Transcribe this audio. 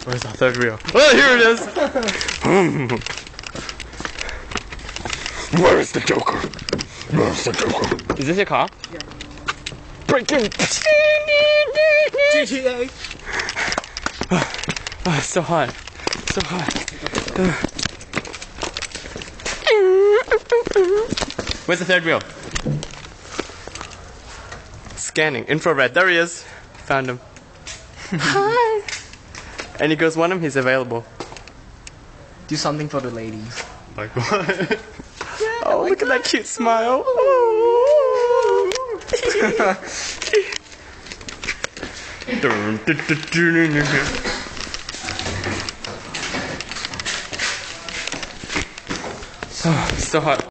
Where's our third wheel? Oh, here it is! Where is the Joker? Where's the Joker? Is this your car? Yeah. Breaking! GTA! Oh, it's so hot. So hot. Where's the third wheel? Scanning. Infrared. There he is. Found him. Hi! Any girls want him? He's available. Do something for the ladies. Like what? Oh, look at that cute smile. Oh, so hot.